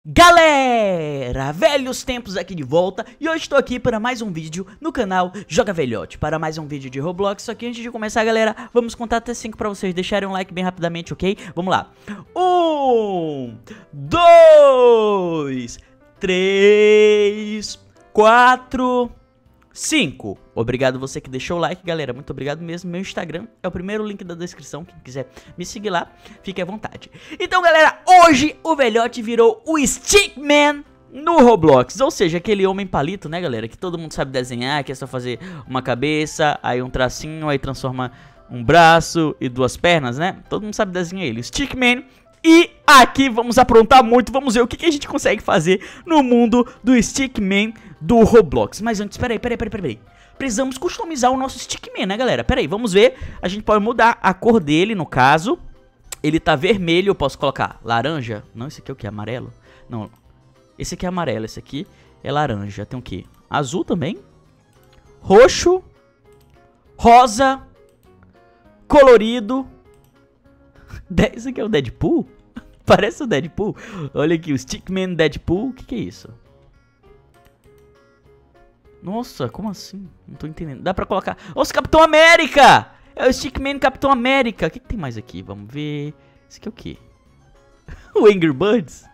Galera, velhos tempos aqui de volta e hoje estou aqui para mais um vídeo no canal Joga Velhote, para mais um vídeo de Roblox. Só que antes de começar, galera, vamos contar até 5 para vocês deixarem um like bem rapidamente, ok? Vamos lá. 1, 2, 3, 4, 5. Obrigado você que deixou o like, galera, muito obrigado mesmo. Meu Instagram é o primeiro link da descrição, quem quiser me seguir lá, fique à vontade. Então, galera, hoje o velhote virou o Stickman no Roblox, ou seja, aquele homem palito, né, galera, que todo mundo sabe desenhar, que é só fazer uma cabeça, aí um tracinho, aí transforma um braço e duas pernas, né? Todo mundo sabe desenhar ele, o Stickman. E aqui vamos aprontar muito, vamos ver o que a gente consegue fazer no mundo do Stickman do Roblox. Mas antes, peraí. Precisamos customizar o nosso Stickman, né, galera? Peraí, vamos ver. A gente pode mudar a cor dele, no caso. Ele tá vermelho, eu posso colocar laranja. Não, esse aqui é o que? Amarelo? Não, esse aqui é amarelo, esse aqui é laranja. Tem o que? Azul também. Roxo. Rosa. Colorido. Esse aqui é o Deadpool? Parece o Deadpool. Olha aqui, o Stickman Deadpool. O que é isso? Nossa, como assim? Não tô entendendo. Dá pra colocar... Nossa, Capitão América! É o Stickman Capitão América. O que tem mais aqui? Vamos ver. Esse aqui é o quê? O Angry Birds.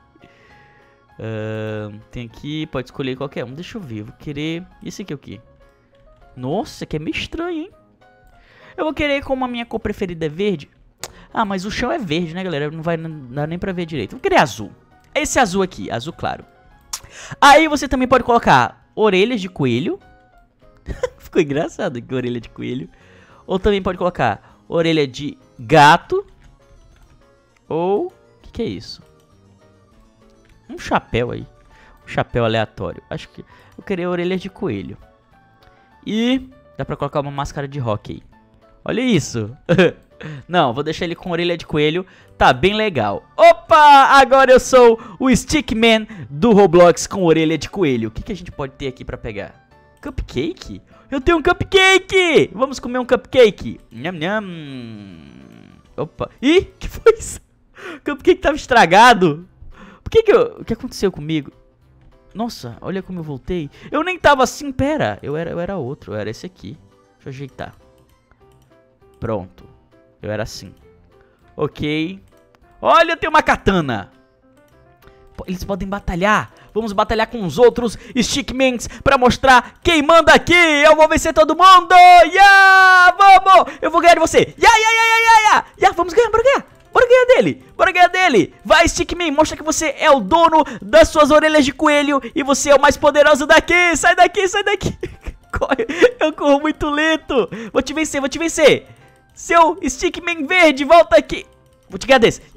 Tem aqui, pode escolher qualquer um. Deixa eu ver, eu vou querer... Esse aqui é o quê? Nossa, que é meio estranho, hein? Eu vou querer, como a minha cor preferida é verde... Ah, mas o chão é verde, né, galera? Não vai dar nem pra ver direito. Vou querer azul. Esse azul aqui, azul claro. Aí você também pode colocar orelhas de coelho. Ficou engraçado aqui, orelha de coelho. Ou também pode colocar orelha de gato. Ou... O que é isso? Um chapéu aí. Um chapéu aleatório. Acho que eu queria orelhas de coelho. E dá pra colocar uma máscara de rock aí. Olha isso. Não, vou deixar ele com orelha de coelho. Tá bem legal. Opa, agora eu sou o Stickman do Roblox com orelha de coelho. O que a gente pode ter aqui pra pegar? Cupcake? Eu tenho um cupcake! Vamos comer um cupcake. Nham, nham. Opa. Ih, que foi isso? O cupcake tava estragado. O que aconteceu comigo? Nossa, olha como eu voltei. Eu nem tava assim, pera. Eu era outro, eu era esse aqui. Deixa eu ajeitar. Pronto. Eu era assim. Ok. Olha, tem uma katana. Eles podem batalhar. Vamos batalhar com os outros Stickmans pra mostrar quem manda aqui. Eu vou vencer todo mundo. Yeah! Vamos! Eu vou ganhar de você. Yeah! Vamos ganhar, bora ganhar. Bora ganhar dele. Vai, Stickman, mostra que você é o dono das suas orelhas de coelho. E você é o mais poderoso daqui. Sai daqui. Corre. Eu corro muito lento. Vou te vencer. Seu Stickman verde, volta aqui. Vou te ganhar desse.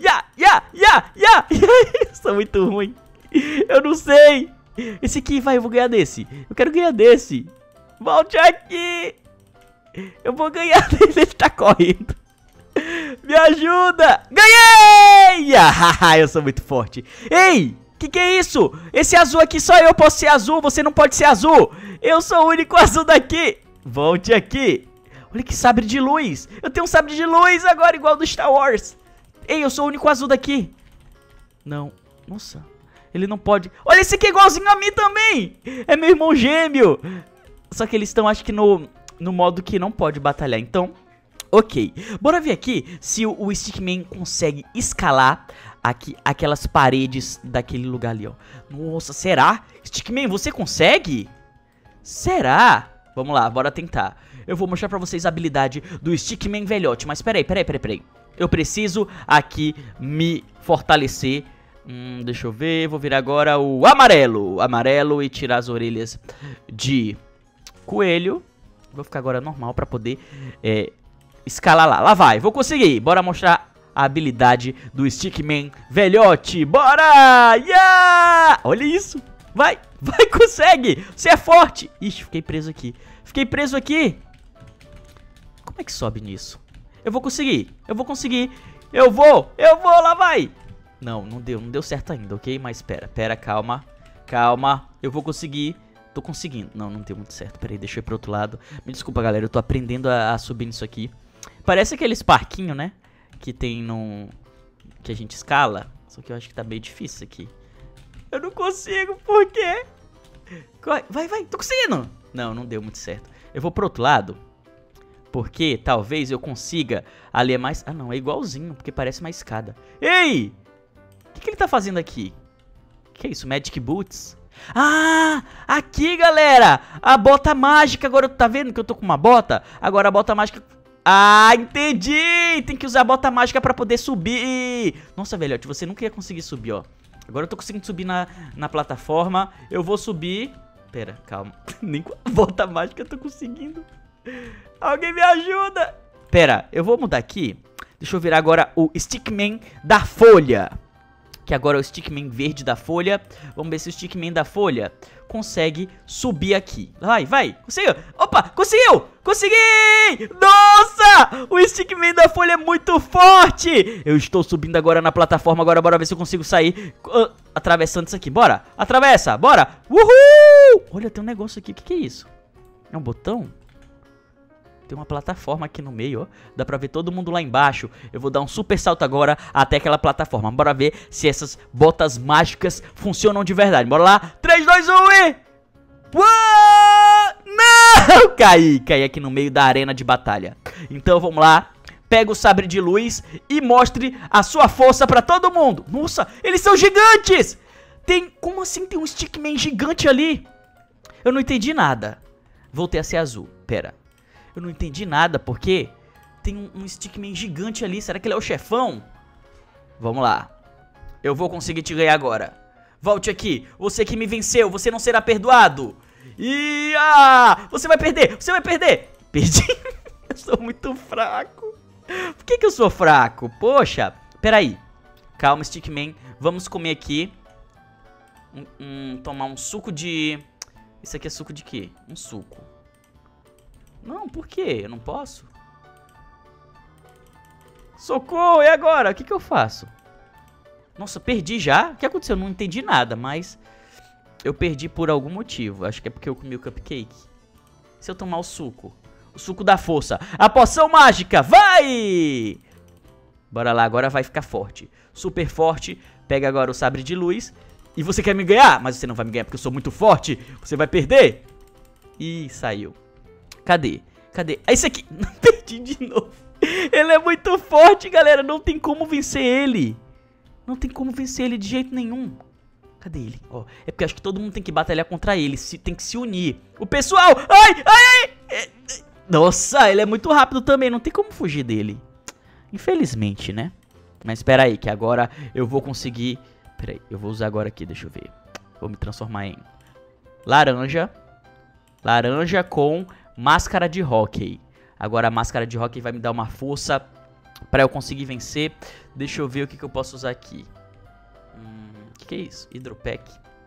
Sou muito ruim. Eu não sei. Esse aqui, vai, eu vou ganhar desse. Eu quero ganhar desse. Volte aqui. Eu vou ganhar dele, ele tá correndo. Me ajuda. Ganhei. Eu sou muito forte. Ei, que é isso? Esse azul aqui, só eu posso ser azul. Você não pode ser azul. Eu sou o único azul daqui. Volte aqui. Olha que sabre de luz. Eu tenho um sabre de luz agora, igual do Star Wars. Ei, eu sou o único azul daqui. Não. Nossa. Ele não pode. Olha, esse aqui é igualzinho a mim também. É meu irmão gêmeo. Só que eles estão, acho que no modo que não pode batalhar. Então, ok. Bora ver aqui se o Stickman consegue escalar aqui, aquelas paredes daquele lugar ali, ó. Nossa, será? Stickman, você consegue? Será? Vamos lá, bora tentar. Eu vou mostrar pra vocês a habilidade do Stickman velhote. Mas peraí. Eu preciso aqui me fortalecer. Deixa eu ver. Vou virar agora o amarelo. Amarelo e tirar as orelhas de coelho. Vou ficar agora normal pra poder escalar lá. Lá vai, vou conseguir. Bora mostrar a habilidade do Stickman velhote. Bora! Yeah! Olha isso. Vai, consegue. Você é forte. Ixi, fiquei preso aqui. Como é que sobe nisso? Eu vou conseguir. Eu vou, lá vai. Não deu certo ainda, ok? Mas pera, calma. Eu vou conseguir. Tô conseguindo. Não deu muito certo. Peraí, deixa eu ir pro outro lado. Me desculpa, galera, eu tô aprendendo a subir nisso aqui. Parece aqueles parquinhos, né? Que tem que a gente escala. Só que eu acho que tá meio difícil aqui. Eu não consigo, por quê? Corre, vai, vai, tô conseguindo. Não, não deu muito certo. Eu vou pro outro lado. Porque talvez eu consiga. Ali é mais... Ah, não, é igualzinho, porque parece uma escada. Ei! O que ele tá fazendo aqui? Que é isso, Magic Boots? Ah, aqui, galera. A bota mágica. Agora, tá vendo que eu tô com uma bota? Agora a bota mágica... Ah, entendi! Tem que usar a bota mágica pra poder subir. Nossa, velhote, você nunca ia conseguir subir, ó. Agora eu tô conseguindo subir na plataforma. Eu vou subir. Pera, calma. Nem com a bota mágica eu tô conseguindo. Alguém me ajuda. Pera, eu vou mudar aqui. Deixa eu virar agora o Stickman da Folha. Que agora é o Stickman verde da Folha. Vamos ver se o Stickman da Folha consegue subir aqui. Vai, vai. Conseguiu. Opa, conseguiu. Consegui. Nossa, o Stickman da Folha é muito forte. Eu estou subindo agora na plataforma. Agora bora ver se eu consigo sair atravessando isso aqui. Bora, atravessa, bora. Uhul. Olha, tem um negócio aqui. O que é isso? É um botão? Tem uma plataforma aqui no meio, ó. Dá pra ver todo mundo lá embaixo. Eu vou dar um super salto agora até aquela plataforma. Bora ver se essas botas mágicas funcionam de verdade. Bora lá. 3, 2, 1 e... Uou! Não! Caí aqui no meio da arena de batalha. Então vamos lá. Pega o sabre de luz e mostre a sua força pra todo mundo. Nossa, eles são gigantes! Como assim tem um Stickman gigante ali? Eu não entendi nada. Voltei a ser azul. Pera. Eu não entendi nada, porque tem um Stickman gigante ali. Será que ele é o chefão? Vamos lá. Eu vou conseguir te ganhar agora. Volte aqui. Você que me venceu, você não será perdoado. Você vai perder, você vai perder. Perdi. Eu sou muito fraco. Por que eu sou fraco? Poxa, peraí. Calma, Stickman. Vamos comer aqui. Tomar um suco de... Isso aqui é suco de quê? Um suco. Não, por quê? Eu não posso? Socorro, e agora? O que eu faço? Nossa, perdi já? O que aconteceu? Eu não entendi nada, mas... Eu perdi por algum motivo. Acho que é porque eu comi o cupcake. Se eu tomar o suco da força. A poção mágica, vai! Bora lá, agora vai ficar forte. Super forte. Pega agora o sabre de luz. E você quer me ganhar? Mas você não vai me ganhar porque eu sou muito forte. Você vai perder. Ih, saiu. Cadê? Cadê? Ah, esse aqui. Perdi de novo. Ele é muito forte, galera. Não tem como vencer ele. Não tem como vencer ele de jeito nenhum. Cadê ele? Ó, é porque acho que todo mundo tem que batalhar contra ele. Tem que se unir. O pessoal... Ai, ai, ai. Nossa, ele é muito rápido também. Não tem como fugir dele. Infelizmente, né? Mas espera aí, que agora eu vou conseguir... Pera aí, eu vou usar agora aqui, deixa eu ver. Vou me transformar em... Laranja. Laranja com... Máscara de hóquei. Agora a máscara de hóquei vai me dar uma força pra eu conseguir vencer. Deixa eu ver o que eu posso usar aqui. O que é isso? Hidropack.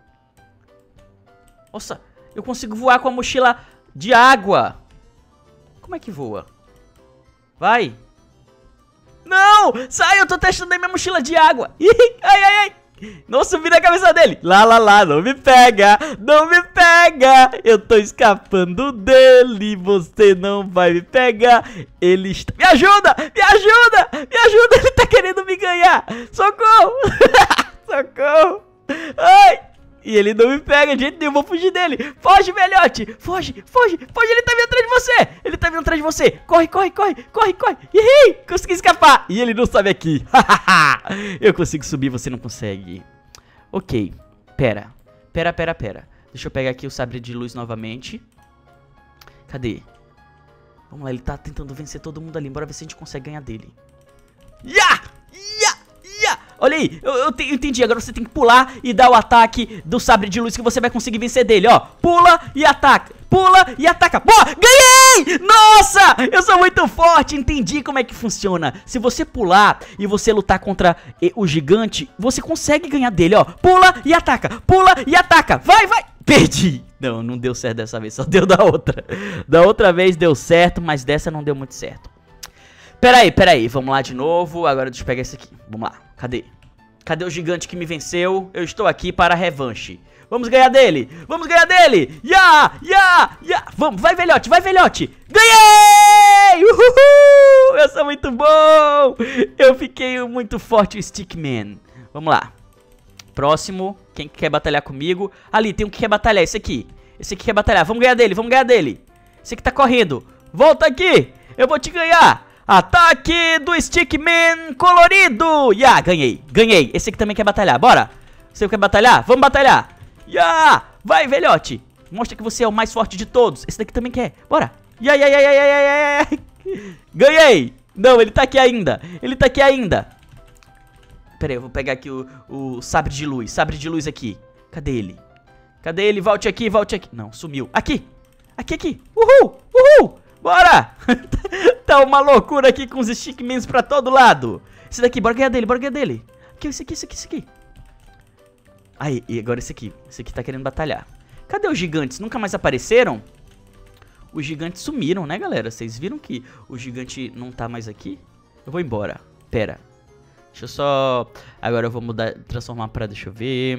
Nossa, eu consigo voar com a mochila de água. Como é que voa? Vai. Não! Sai, eu tô testando aí minha mochila de água. Ai, ai, ai. Nossa, subi na cabeça dele. Lá, não me pega. Não me pega. Eu tô escapando dele. Você não vai me pegar. Ele está... Me ajuda, me ajuda, me ajuda. Ele tá querendo me ganhar. Socorro. Socorro. Ai. E ele não me pega de jeito nenhum. Vou fugir dele. Foge, velhote. Foge, foge, foge. Ele tá vindo atrás de você. Ele tá vindo atrás de você. Corre, corre, corre, corre, corre. Ih, consegui escapar. E ele não sabe aqui. Eu consigo subir, você não consegue. Ok. Pera. Deixa eu pegar aqui o sabre de luz novamente. Cadê? Vamos lá, ele tá tentando vencer todo mundo ali. Bora ver se a gente consegue ganhar dele. Olha aí, eu entendi. Agora você tem que pular e dar o ataque do sabre de luz que você vai conseguir vencer dele, ó. Pula e ataca. Pula e ataca. Boa, ganhei! Nossa, eu sou muito forte. Entendi como é que funciona. Se você pular e você lutar contra o gigante, você consegue ganhar dele, ó. Pula e ataca. Pula e ataca. Vai, vai. Perdi. Não, não deu certo dessa vez. Só deu da outra. Da outra vez deu certo, mas dessa não deu muito certo. Peraí, vamos lá de novo. Agora deixa eu pegar esse aqui, vamos lá, cadê o gigante que me venceu? Eu estou aqui para a revanche. Vamos ganhar dele, Vamos, vai velhote, ganhei! Uhul! Eu sou muito bom. Eu fiquei muito forte, o Stickman. Vamos lá, próximo. Quem quer batalhar comigo? Ali, tem um que quer batalhar, esse aqui. Esse aqui quer batalhar, vamos ganhar dele, vamos ganhar dele. Esse aqui tá correndo. Volta aqui, eu vou te ganhar. Ataque do Stickman colorido. Ganhei, ganhei. Esse aqui também quer batalhar, bora. Você quer batalhar? Vamos batalhar. Vai, velhote. Mostra que você é o mais forte de todos. Esse daqui também quer, bora. Ganhei. Não, ele tá aqui ainda. Ele tá aqui ainda. Pera aí, eu vou pegar aqui o sabre de luz. Sabre de luz aqui. Cadê ele? Cadê ele? Volte aqui, volte aqui. Não, sumiu. Aqui. Aqui. Uhul. Bora. Tá uma loucura aqui com os Stickmans pra todo lado. Esse daqui, bora ganhar dele. Aqui, esse aqui. Aí, e agora esse aqui. Esse aqui tá querendo batalhar. Cadê os gigantes? Nunca mais apareceram? Os gigantes sumiram, né, galera? Vocês viram que o gigante não tá mais aqui? Eu vou embora. Pera. Deixa eu só... Agora eu vou mudar, transformar pra... Deixa eu ver...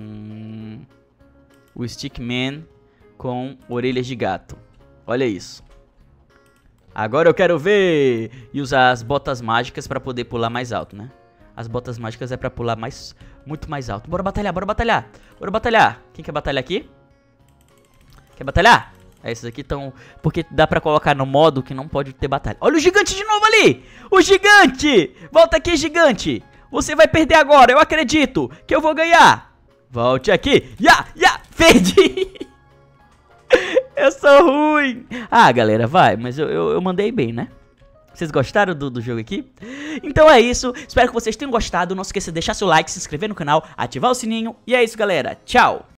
O Stickman com orelhas de gato. Olha isso. Agora eu quero ver... E usar as botas mágicas pra poder pular mais alto, né? As botas mágicas é pra pular muito mais alto. Bora batalhar, bora batalhar. Bora batalhar. Quem quer batalhar aqui? Quer batalhar? Esses aqui estão... Porque dá pra colocar no modo que não pode ter batalha. Olha o gigante de novo ali! O gigante! Volta aqui, gigante! Você vai perder agora, eu acredito que eu vou ganhar! Volte aqui! Perdi! Eu sou ruim! Galera, vai, mas eu mandei bem, né? Vocês gostaram do jogo aqui? Então é isso, espero que vocês tenham gostado. Não se esqueça de deixar seu like, se inscrever no canal, ativar o sininho. E é isso, galera. Tchau!